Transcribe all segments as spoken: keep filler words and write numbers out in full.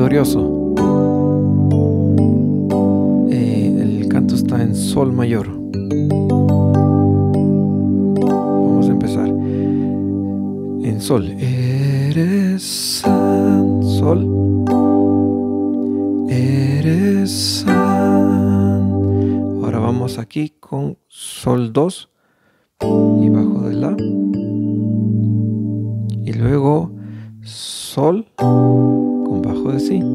glorioso. Eh, el canto está en sol mayor. Vamos a empezar. En sol. Eres san, sol. Eres san. Ahora vamos aquí con sol dos y bajo de la. Y luego sol con bajo de si.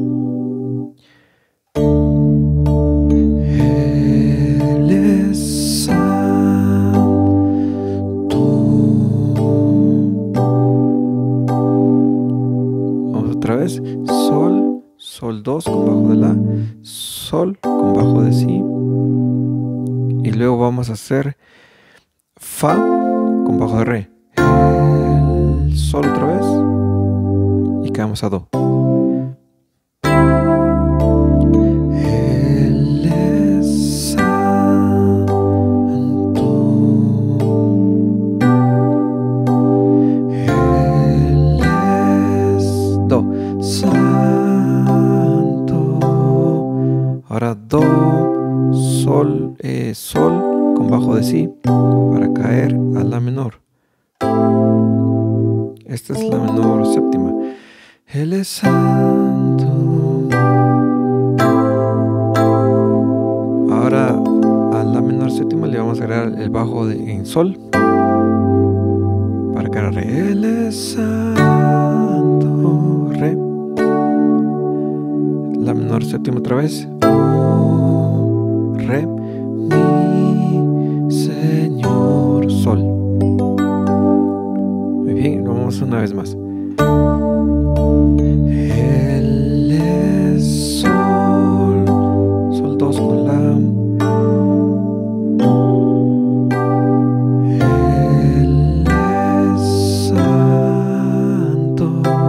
Él es santo. Vamos otra vez. Sol, sol dos con bajo de la, sol con bajo de si. Y luego vamos a hacer fa con bajo de re. El sol otra vez. Y quedamos a do. Él es santo. Él es do. Santo. Ahora do, sol, eh, sol con bajo de si para caer a la menor. Esta es la menor séptima. Él es santo. Ahora a la menor séptima le vamos a agregar el bajo de, en sol para caer a re. Él es santo. Re. La menor séptima otra vez. Oh, re. Mi Señor, sol. Muy bien, lo vamos una vez más. Él es sol, sol dos con la. Él es santo.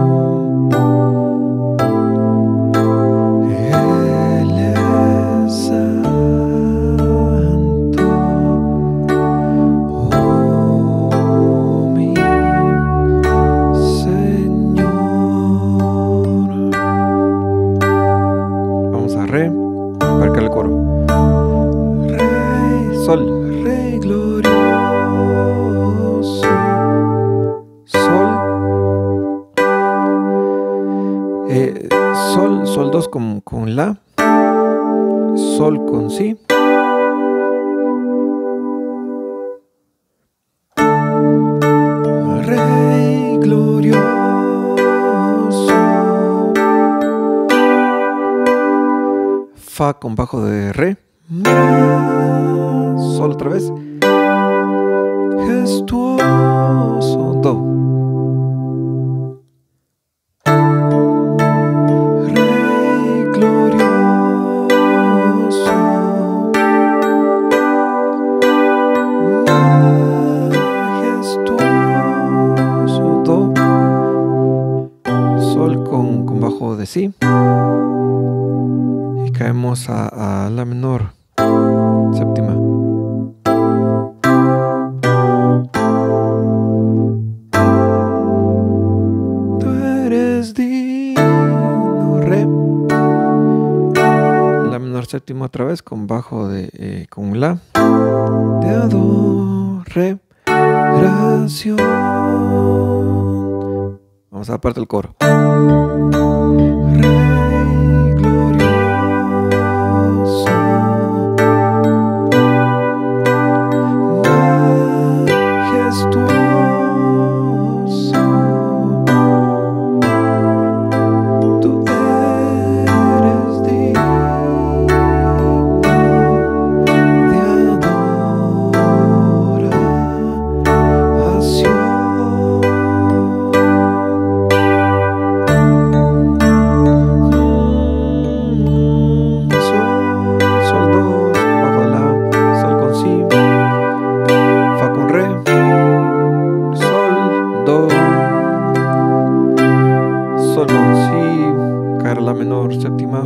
Él es santo. Oh, mi Señor. Vamos a re, marca el coro. Rey, sol, rey glorioso. Sol. Eh, sol, sol dos con, con la. Sol con si. Rey glorioso. Fa con bajo de re. Sol otra vez. Gestuoso. Do. Rey glorioso. Majestuoso. Do. Sol con, con bajo de si. Y caemos a, a la menor séptima. Tú eres digno, re. La menor séptima otra vez con bajo de eh, con la. Te adoro, re, gración. Vamos a la parte del coro. Rey glorioso. Majestuoso. Tú eres digno de adoración. Sol con si, caer a la menor séptima,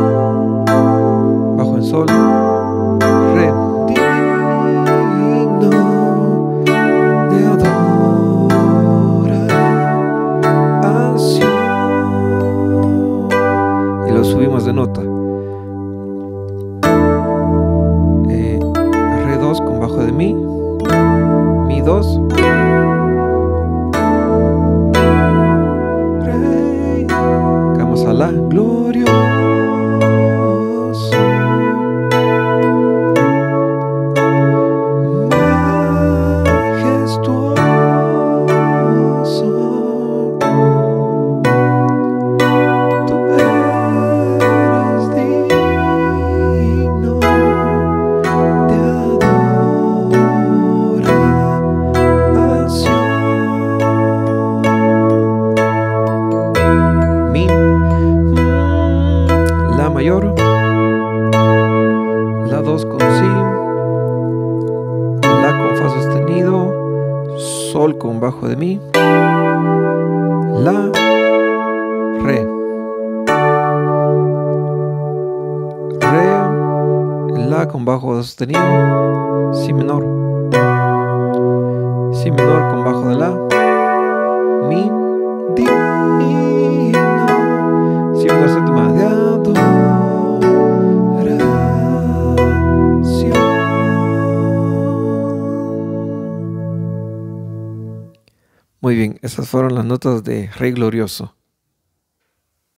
bajo en sol, re, digno de adoración. subimos de nota. Eh, Re dos con bajo de Mi, Mi dos, Re, vamos a La, glorioso, mayor, La dos con Si, La con Fa sostenido, Sol con bajo de Mi, La, Re, Re, La con bajo sostenido, Si menor, Si menor con bajo de La, Mi, Di, Si menor séptima de adoración. Muy bien, esas fueron las notas de Re glorioso.